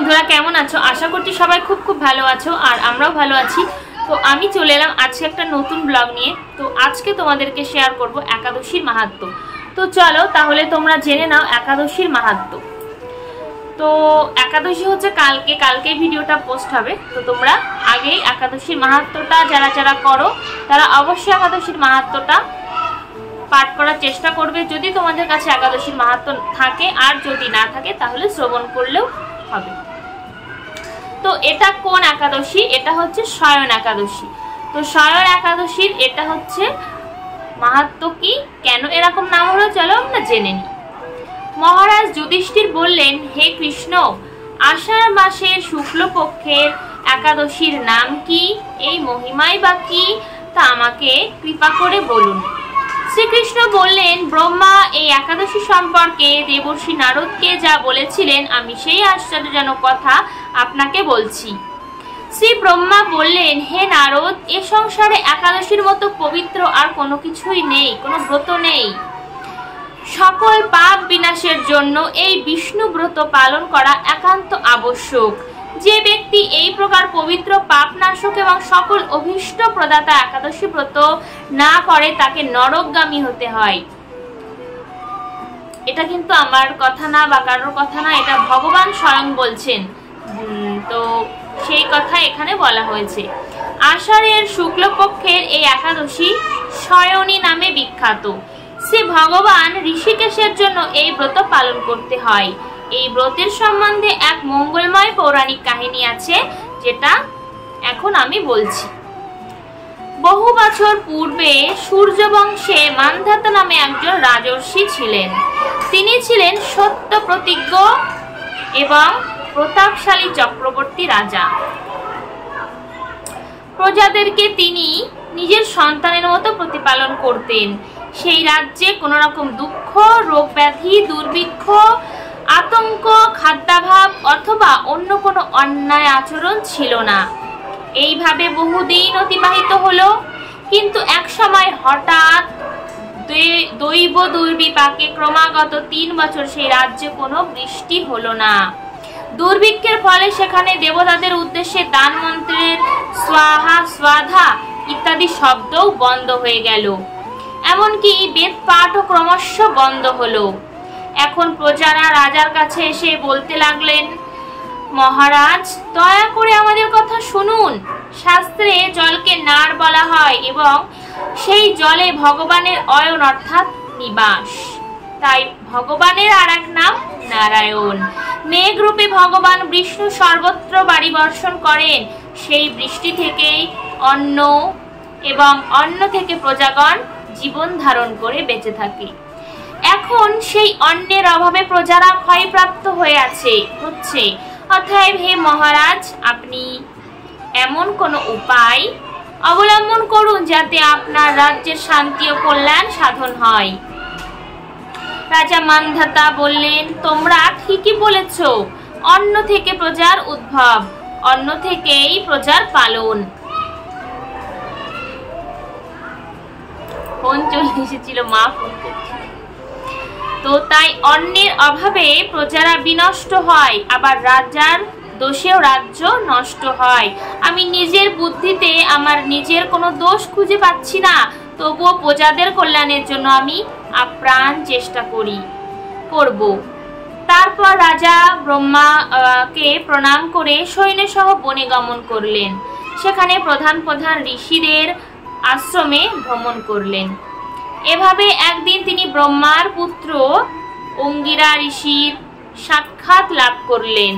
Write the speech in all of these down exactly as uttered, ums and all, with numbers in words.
বন্ধুরা কেমন আছো? আশা করছি সবাই খুব খুব ভালো আছো আর আমরাও ভালো আছি। তো আমি চলে এলাম আজকে একটা নতুন ব্লগ নিয়ে। তো আজকে তোমাদেরকে শেয়ার করব একাদশীর মাহাত্ম্য। তো চলো তাহলে তোমরা জেনে নাও একাদশীর মাহাত্ম্য। তো একাদশী হচ্ছে কালকে, কালকে ভিডিওটা পোস্ট হবে। তো তোমরা আগেই একাদশীর মাহাত্ম্যটা যারা যারা করো তারা অবশ্যই একাদশীর মাহাত্ম্যটা পাঠ করার চেষ্টা করবে যদি তোমাদের কাছে একাদশীর মাহাত্ম্য থাকে, আর যদি না থাকে তাহলে শ্রবণ করলেও হবে। তো এটা কোন একাদশী? এটা হচ্ছে শয়ন একাদশী। তো শয়ন একাদশীর এটা হচ্ছে মাহাত্ম্য কি, কেন এরকম নাম হলো চলো আমরা জেনে নিই। মহারাজ যুধিষ্ঠির বললেন, হে কৃষ্ণ, আষাঢ় মাসের শুক্লপক্ষের একাদশীর নাম কি, এই মহিমাই বা কি, তা আমাকে কৃপা করে বলুন। শ্রীকৃষ্ণ বললেন, ব্রহ্মা এই একাদশী সম্পর্কে দেবর্ষি নারদকে যা বলেছিলেন আমি সেই আশ্চর্যজনক কথা আপনাকে বলছি। শ্রী ব্রহ্মা বললেন, হে নারদ, এ সংসারে একাদশীর মতো পবিত্র আর কোনো কিছুই নেই, কোনো ব্রত নেই। সকল পাপ বিনাশের জন্য এই বিষ্ণু ব্রত পালন করা একান্ত আবশ্যক। যে ব্যক্তি এই প্রকার পবিত্র পাপ নাশক এবং সকল অভীষ্ট প্রদাতা একাদশী ব্রত না করে তাকে নরকগামী হতে হয়। এটা কিন্তু আমার কথা না বা কারোর কথা না, এটা ভগবান স্বয়ং বলছেন। তো সেই কথা এখানে বলা হয়েছে। আষাঢ়ের শুক্লপক্ষের এই একাদশী শয়নী নামে বিখ্যাত। শ্রী ভগবান ঋষিকেশের জন্য এই ব্রত পালন করতে হয়। এই ব্রতের সম্বন্ধে এক মঙ্গলময় পৌরাণিক কাহিনী আছে, যেটা এখন আমি বলছি। বহু বছর পূর্বে সূর্যবংশে মান্ধাতা নামে একজন রাজর্ষি ছিলেন। তিনি ছিলেন সত্য প্রতিজ্ঞ এবং প্রতাপশালী চক্রবর্তী রাজা। প্রজাদেরকে তিনি নিজের সন্তানের মতো প্রতিপালন করতেন। সেই রাজ্যে কোন রকম দুঃখ, রোগ ব্যাধি, দুর্ভিক্ষ, আতঙ্ক, খাদ্যাভাব অথবা অন্য কোনো অন্যায় আচরণ ছিল না। এইভাবে বহুদিন অতিবাহিত হলো। কিন্তু এক সময় হঠাৎ দৈব দুর্বিপাকে ক্রমাগত তিন বছর সেই রাজ্যে কোনো বৃষ্টি হলো না। দুর্ভিক্ষের ফলে সেখানে দেবতাদের উদ্দেশ্যে দান মন্ত্রের স্বাহা স্বাধা ইত্যাদি শব্দও বন্ধ হয়ে গেল। এমনকি বেদ পাঠও ক্রমশ বন্ধ হলো। এখন প্রজারা রাজার কাছে এসে বলতে লাগলেন, মহারাজ দয়া করে আমাদের কথা শুনুন। শাস্ত্রে জলকে নার বলা হয় এবং সেই জলে ভগবানের অয়ন অর্থাৎ নিবাস। তাই ভগবানের আর এক নাম নারায়ণ। মেঘরূপে ভগবান বিষ্ণু সর্বত্র বাড়ি বর্ষণ করেন। সেই বৃষ্টি থেকেই অন্ন এবং অন্ন থেকে প্রজাগণ জীবন ধারণ করে বেঁচে থাকে। এখন সেই অন্নের অভাবে প্রজারা ক্ষয়প্রাপ্ত হয়ে আছে হচ্ছে। অতএব হে মহারাজ, আপনি এমন কোনো উপায় অবলম্বন করুন যাতে আপনার রাজ্যের শান্তি ও কল্যাণ সাধন হয়। রাজা মান্ধাতা বললেন, তোমরা ঠিকই বলেছ। অন্ন থেকে প্রজার উদ্ভব, অন্ন থেকেই প্রজার পালন। ফোন চলে এসেছিল, মা ফোন করছে। তো তাই অন্নের অভাবে প্রজারা বিনষ্ট হয়, আবার রাজার দোষেও রাজ্য নষ্ট হয়। আমি নিজের বুদ্ধিতে আমার নিজের কোনো দোষ খুঁজে পাচ্ছি না, তবুও প্রজাদের কল্যাণের জন্য আমি আপ্রাণ চেষ্টা করি করব। তারপর রাজা ব্রহ্মাকে প্রণাম করে সৈন্য সহ বনে গমন করলেন। সেখানে প্রধান প্রধান ঋষিদের আশ্রমে ভ্রমণ করলেন। এভাবে একদিন তিনি ব্রহ্মার পুত্র অঙ্গিরা ঋষির সাক্ষাৎ লাভ করলেন।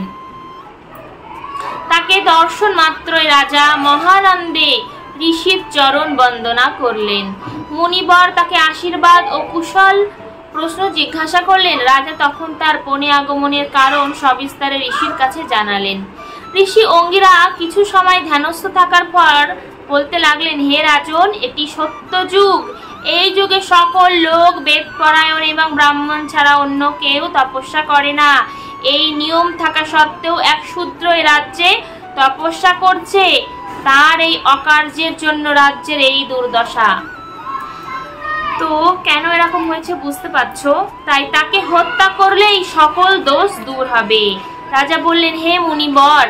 তাকে দর্শন মাত্রই রাজা মহানন্দে ঋষির চরণ বন্দনা করলেন। মুনিবর তাকে আশীর্বাদ ও কুশল প্রশ্ন জিজ্ঞাসা করলেন। রাজা তখন তার বনে আগমনের কারণ সবিস্তারে ঋষির কাছে জানালেন। ঋষি অঙ্গিরা কিছু সময় ধ্যানস্থ থাকার পর বলতে লাগলেন, হে রাজন, এটি সত্য যুগ। এই যুগে সকল লোক বেদ পরায়ণ এবং ব্রাহ্মণ ছাড়া অন্য কেউ তপস্যা করে না। এই নিয়ম থাকা সত্ত্বেও এক শূদ্র এই রাজ্যে তপস্যা করছে। তার এই অকার্যের জন্য রাজ্যের এই দুর্দশা। তো কেন এরকম হয়েছে বুঝতে পারছো? তাই তাকে হত্যা করলেই সকল দোষ দূর হবে। রাজা বললেন, হে মুনিবর,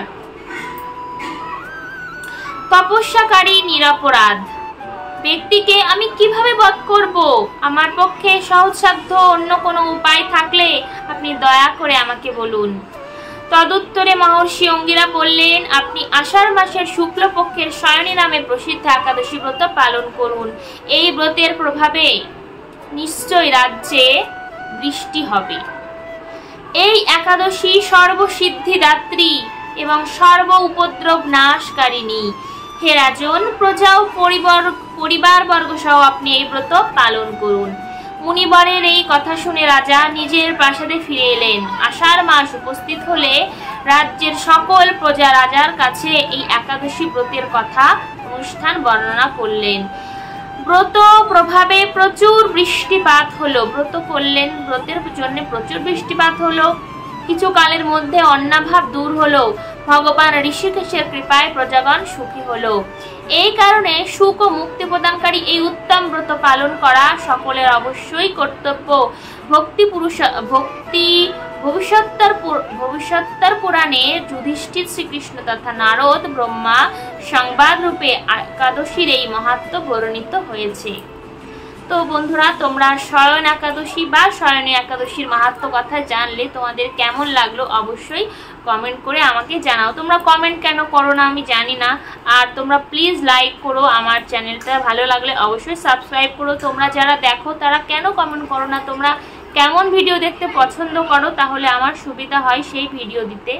তপস্যাকারী নিরপরাধ ব্যক্তিকে আমি কিভাবে বধ করব? আমার পক্ষে সহজসাধ্য অন্য কোনো উপায় থাকলে আপনি দয়া করে আমাকে বলুন। তদুত্তরে মহর্ষি অঙ্গিরা বললেন, আপনি আষাঢ় মাসের শুক্লপক্ষের শয়নী নামে প্রসিদ্ধ একাদশী ব্রত পালন করুন। এই ব্রতের প্রভাবে নিশ্চয় রাজ্যে বৃষ্টি হবে। এই একাদশী সর্বসিদ্ধিদাত্রী এবং সর্ব উপদ্রব নাশকারিণী। হে রাজন, প্রজা ও পরিবার পরিবারবর্গ সহ আপনি এই ব্রত পালন করুন। মুনিবরের এই কথা শুনে রাজা নিজের প্রাসাদে ফিরে এলেন। আষাঢ় মাস উপস্থিত হলে রাজ্যের সকল প্রজা রাজার কাছে এই একাদশী ব্রতের কথা অনুষ্ঠান বর্ণনা করলেন। ব্রত প্রভাবে প্রচুর বৃষ্টিপাত হলো। ব্রত করলেন, ব্রতের জন্য প্রচুর বৃষ্টিপাত হলো। কিছু কালের মধ্যে অন্নাভাব দূর হলো। ভগবান ঋষিকেশের কৃপায় প্রজাগণ সুখী হলো। এই কারণে সুখ ও মুক্তি প্রদানকারী এই উত্তম ব্রত পালন করা সকলের অবশ্যই কর্তব্য। ভক্তি পুরুষ ভক্তি ভবিষ্যত্তর ভবিষ্যত্তর পুরাণে যুধিষ্ঠির শ্রীকৃষ্ণ তথা নারদ ব্রহ্মা সংবাদ রূপে একাদশীর এই মাহাত্ম্য বর্ণিত হয়েছে। তো বন্ধুরা, তোমরা শয়ন একাদশী বা শয়নী একাদশীর মাহাত্ম্য কথা জানলে তোমাদের কেমন লাগলো অবশ্যই কমেন্ট করে আমাকে জানাও। তোমরা কমেন্ট কেন করো না আমি জানি না। আর তোমরা প্লিজ লাইক করো, আমার চ্যানেলটা ভালো লাগলে অবশ্যই সাবস্ক্রাইব করো। তোমরা যারা দেখো তারা কেন কমেন্ট করো না? তোমরা কেমন ভিডিও দেখতে পছন্দ করো, তাহলে আমার সুবিধা হয় সেই ভিডিও দিতে।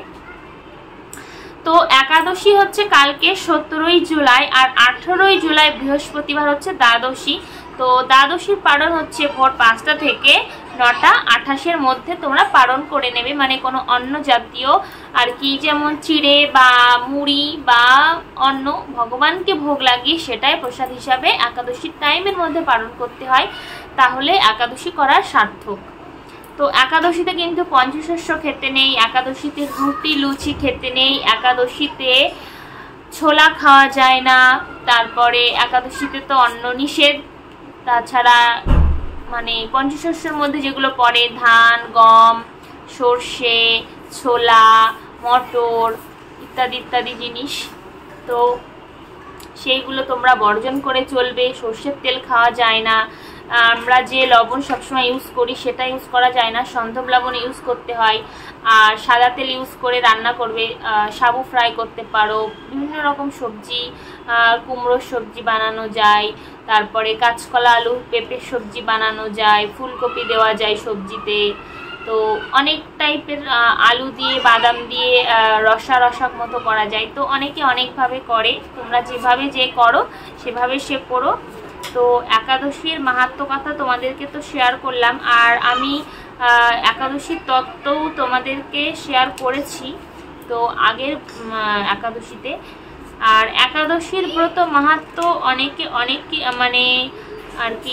তো একাদশী হচ্ছে কালকে সতেরোই জুলাই, আর আঠেরোই জুলাই বৃহস্পতিবার হচ্ছে দ্বাদশী। তো দ্বাদশীর পালন হচ্ছে ভোর পাঁচটা থেকে নটা আঠাশের মধ্যে তোমরা পালন করে নেবে। মানে কোনো অন্ন জাতীয় আর কি, যেমন চিড়ে বা মুড়ি বা অন্ন ভগবানকে ভোগ লাগিয়ে সেটাই প্রসাদ হিসাবে একাদশীর টাইমের মধ্যে পালন করতে হয়, তাহলে একাদশী করার সার্থক। তো একাদশীতে কিন্তু পঞ্চশস্য খেতে নেই, একাদশীতে রুটি লুচি খেতে নেই, একাদশীতে ছোলা খাওয়া যায় না, তারপরে একাদশীতে তো অন্ন নিষেধ। তাছাড়া মানে পঞ্চশস্যের মধ্যে যেগুলো পড়ে ধান, গম, সর্ষে, ছোলা, মটর ইত্যাদি ইত্যাদি জিনিস, তো সেইগুলো তোমরা বর্জন করে চলবে। সর্ষের তেল খাওয়া যায় না। আমরা যে লবণ সবসময় ইউজ করি সেটা ইউজ করা যায় না, সন্ধব লবণ ইউজ করতে হয়। আর সাদা তেল ইউজ করে রান্না করবে। সাবু ফ্রাই করতে পারো, বিভিন্ন রকম সবজি, কুমড়োর সবজি বানানো যায়, তারপরে কাঁচকলা আলু পেঁপের সবজি বানানো যায়, ফুলকপি দেওয়া যায় সবজিতে। তো অনেক টাইপের আলু দিয়ে বাদাম দিয়ে রসা রসক মতো করা যায়। তো অনেকে অনেকভাবে করে, তোমরা যেভাবে যে করো সেভাবে সে করো। তো একাদশীর মাহাত্ম্য কথা তোমাদেরকে তো শেয়ার করলাম, আর আমি একাদশীর তত্ত্বও তোমাদেরকে শেয়ার করেছি তো আগের একাদশীতে। আর একাদশীর ব্রত মাহাত্ম্য অনেকে অনেক মানে আর কি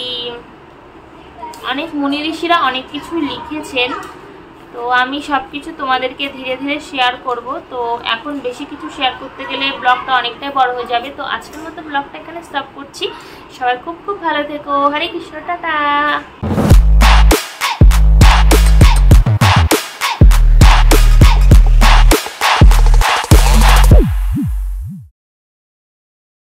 অনেক মুনি ঋষিরা অনেক কিছু লিখেছেন। তো আমি সব কিছু তোমাদেরকে ধীরে ধীরে শেয়ার করব। তো এখন বেশি কিছু শেয়ার করতে গেলে ব্লগটা অনেকটাই বড় হয়ে যাবে। তো আজকের মতো ব্লগটা এখানে স্টপ করছি। সবাই খুব খুব ভালো থেকো। হরে কৃষ্ণ, টাটা।